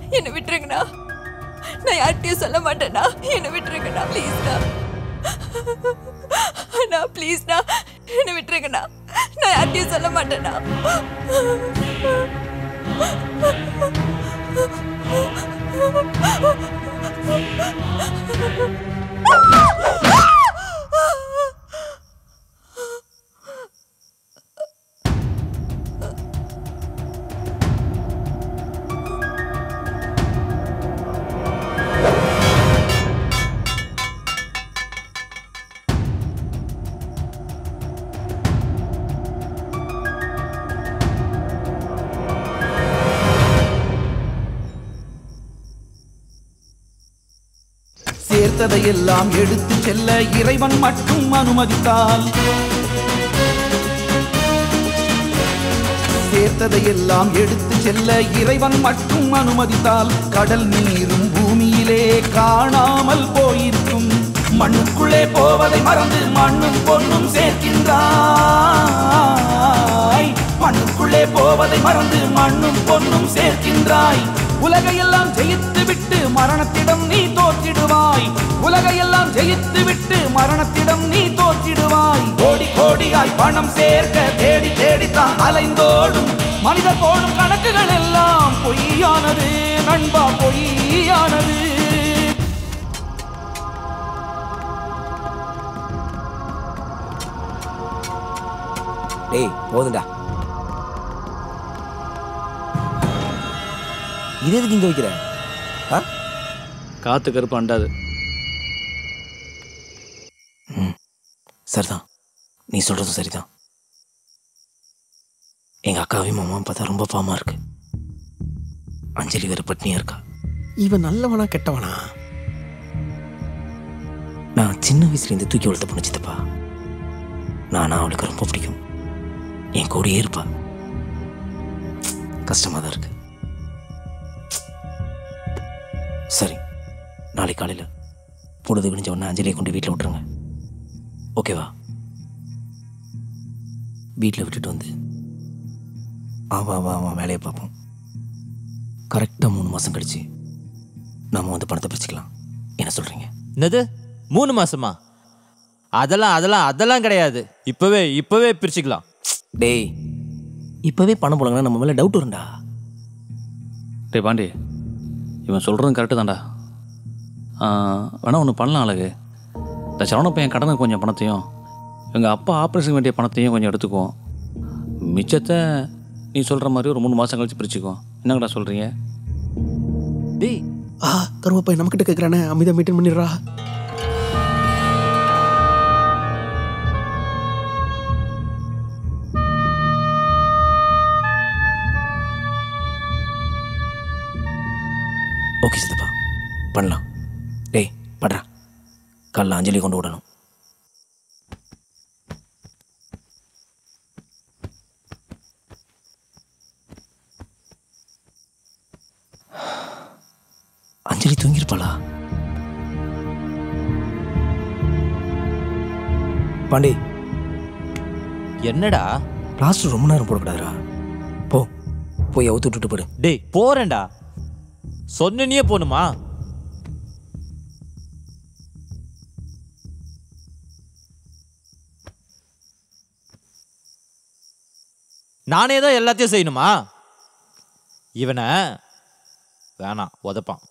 என்னை விட்டுருங்கண்ணா. நான் யார்கிட்டயும் சொல்ல மாட்டேண்ணா. என்னை விட்டுருங்கண்ணா ப்ளீஸ்ண்ணா. அண்ணா ப்ளீஸ்ண்ணா என்னை விட்டுருங்கண்ணா. நான் யார்கிட்டயும் சொல்ல மாட்டேண்ணா. சேர்த்ததையெல்லாம் எடுத்து செல்ல இறைவன் மட்டும் அனுமதித்தால், சேர்த்ததையெல்லாம் எடுத்து செல்ல இறைவன் மட்டும் அனுமதித்தால், கடல் நீரும் பூமியிலே காணாமல் போயிருக்கும். மண்ணுக்குள்ளே போவதை மறந்து மண்ணும் பொன்னும் சேர்க்கின்றாய். மண்ணுக்குள்ளே போவதை மறந்து மண்ணும் பொன்னும் சேர்க்கின்றாய். உலகையெல்லாம் ஜெயித்து விட்டு மரணத்திடம் நீ தோற்றிடுவாய். உலகையெல்லாம் ஜெயித்து விட்டு மரணத்திடம் நீ தோற்றிடுவாய். கோடி கோடியாய் பணம் சேர்க்க தேடி தேடித்தான் அலைந்தோடும் மனிதர் போடும் கணக்குகள் எல்லாம் பொய்யானது நண்பா, பொய்யானது. டேய் போதுண்டா. இது எதுக்கு இங்க வைக்கிற? காத்து கருப்பு அண்டாது. சரிதான், நீ சொல்றது சரிதான். எங்க அக்காவையும் மாமாவும் பார்த்தா ரொம்ப பாவமா இருக்கு. அஞ்சலி வேற பட்னியா இருக்கா. இவன் நல்லவனா கெட்டவனா? நான் சின்ன வயசுல இருந்து தூக்கி வளர்த்த பொண்ணு சித்தப்பா. நானா அவளுக்கு ரொம்ப பிடிக்கும். என் கூடயே இருப்பா. கஷ்டமா தான் இருக்கு. சரி, நாளை காலையில் பொழுது விடிஞ்ச உடனே அஞ்சலியை கொண்டு வீட்டில் விட்டுருங்க. ஓகேவா? வீட்டில் விட்டுட்டு வந்து அவன் வேலையை பார்ப்போம். கரெக்டாக 3 மாதம் கழிச்சு நம்ம வந்து பணத்தை பிரிச்சுக்கலாம். என்ன சொல்கிறீங்க? என்னது 3 மாசமா? அதெல்லாம் கிடையாது. இப்பவே பிரிச்சுக்கலாம். டேய், இப்போவே பணம் போலங்கன்னா நம்ம மேலே டவுட் வரும்டா. டே பாண்டி, இவன் சொல்கிறதும் கரெக்டு தான்டா. வேணா ஒன்று பண்ணலாம் அழகு. இந்த சரவண பையன் கடனுக்கு கொஞ்சம் பணத்தையும், எங்கள் அப்பா ஆப்ரேஷன் வேண்டிய பணத்தையும் கொஞ்சம் எடுத்துக்குவோம். மிச்சத்தை நீ சொல்கிற மாதிரி ஒரு 3 மாதம் கழிச்சு பிரிச்சுக்குவோம். என்னங்கடா சொல்கிறீங்க? டேய் கருவப்பை நம்மக்கிட்ட கேட்குறானே, அமைதியாக மெயின்டைன் பண்ணிடுறா. ஓகே சித்தப்பா, பண்ணலாம். டேய் படுறா, காலைல அஞ்சலி கொண்டு விடணும். அஞ்சலி தூங்கிருப்பாளா? பாண்டி, என்னடா பிளாஸ்டர் ரொம்ப நேரம் போடக்கூடாதுரா. போய் அவுத்து விட்டுட்டு போடு. டேய் போறேன்டா. சொன்னியே போணுமா? நானே தான் எல்லாத்தையும் செய்யணுமா? இவனை வேணாம், உதப்பான்.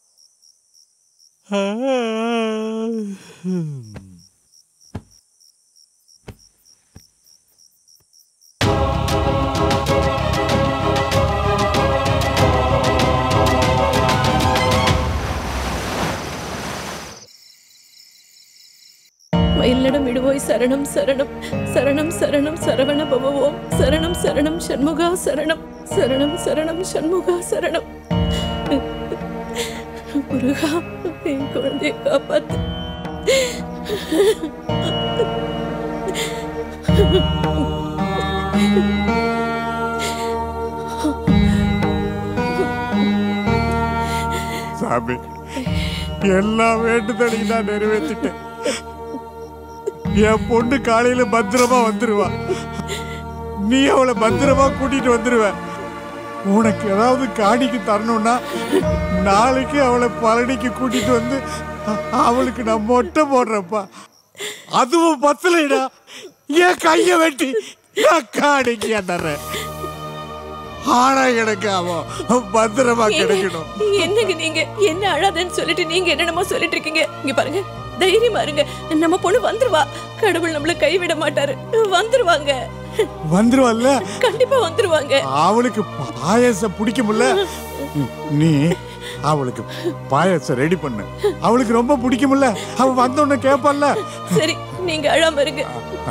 மயிலிடம் விடுவோய் சரணம் சரணம் சரணம் சரணம் சரவண பவவோம் சரணம் சரணம் சண்முகா சரணம் சரணம் சரணம் சண்முகா சரணம். முருகா, என் குழந்தையை காப்பாத்து. சாமி, எல்லா வேண்டுதலையும் நான் நிறைவேற்றிட்டேன். என் பொண்ணு காலையில பத்திரமா வந்துருவா. நீ அவளை பத்திரமா கூட்டிட்டு வந்துருவ. உனக்கு ஏதாவது காணிக்கு தரணும்னா நாளைக்கு அவளை பழனிக்கு கூட்டிட்டு வந்து அவளுக்கு நான் மொட்டை போடுறப்பா. அதுவும் பத்தலைடா, என் கைய வெட்டி காணிக்கு தர்றேன். ஆனா எனக்கு அவன் பத்திரமா கிடைக்கணும். என்னங்க நீங்க என்ன அழாதன்னு சொல்லிட்டு நீங்க என்னென்னமோ சொல்லிட்டு இருக்கீங்க. இங்க பாருங்க, தைரியமா இருங்க. நம்ம பொண்ணு வந்துருவா. கடவுள் நம்மள கைவிட மாட்டாரு. வந்துருவாங்க. வந்துருவல்ல? கண்டிப்பா வந்துருவாங்க. அவளுக்கு பாயசம் பிடிக்கும்ல, நீ அவளுக்கு பாயசம் ரெடி பண்ணு. அவளுக்கு ரொம்ப பிடிக்கும்ல, அவ வந்தோன்னு கேட்பாள்ல. சரி, நீங்க அழாம இருங்க.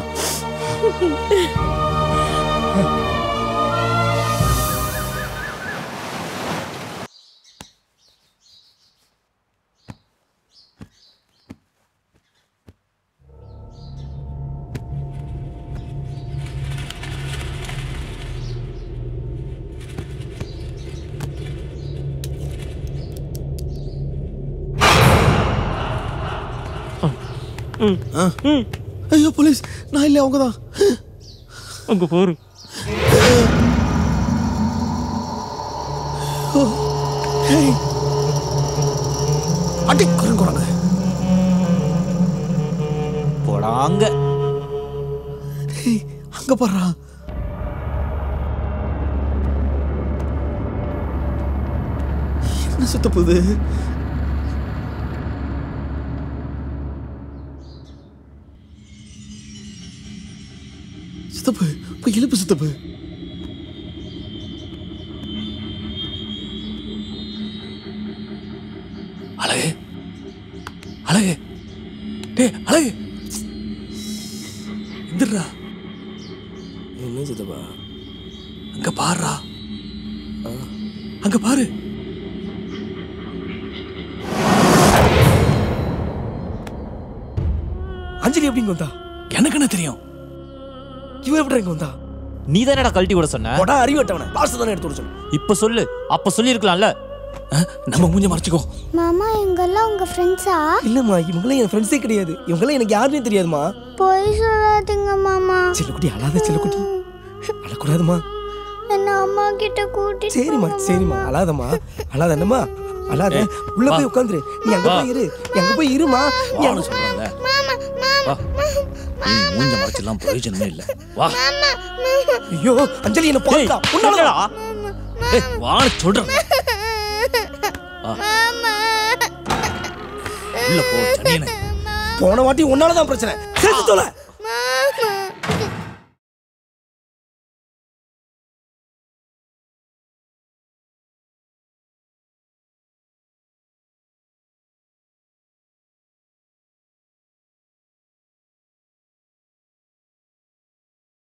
ஐயோ போலீஸ், நான் இல்லை, அவங்க தான். அங்க பாரு. அடி குரங்குறாங்க. போடாங்க. அங்க பாடுறா. என்ன சுத்த போகுது? சித்தப்பு போய் எழுப்பு சித்தப்பு. அழகு அழகு, டே அழகு, எந்திரா. என்ன சித்தப்பா? அங்க பாருடா, அங்க பாரு. அஞ்சலி எப்படிங்க வந்தா? எனக்கு என்ன தெரியும்? இவன் எப்படி இங்க வந்தா? நீ தானடா கழட்டி விட சொன்ன. போடா அறிவட்டவன, பாஸ் தானே எடுத்து சொன்ன. இப்ப சொல்லு, அப்ப சொல்லி இருக்கலாம்ல. நம்ம மூஞ்ச மறைச்சுக்கோ. மாமா, இவங்கெல்லாம் உங்க ஃப்ரெண்ட்ஸா? இல்லம்மா, இவங்களாம் என் ஃப்ரெண்ட்ஸே கிடையாது. இவங்களாம் எனக்கு யாருன்னே தெரியாதுமா. போய் சொல்லாதீங்க மாமா. செல்லக்குட்டி அழாத, செல்லக்குட்டி அழக்கூடாதுமா. என்ன அம்மா கிட்ட கூட்டிட்டு சரிம்மா, சரிம்மா, அழாதம்மா, அழாத. என்னம்மா அழாத, உள்ள போய் உட்காந்துரு. நீ அங்க போய் இரு, அங்க போய் இருமா. நீ அங்க சொல்றேன்ல. மாமா, மாமா, நீ மூஞ்ச மறைச்செல்லாம் பிரயோஜனமே இல்ல. வா. ஐயோ அஞ்சலி, என்ன பாக்கா என்னடா? ஏய் வான்னு சொல்றேன். மாமா. உள்ள போ சனியனே. போன வாட்டி உன்னாலதான் பிரச்சனை. சேர்த்து தொலை.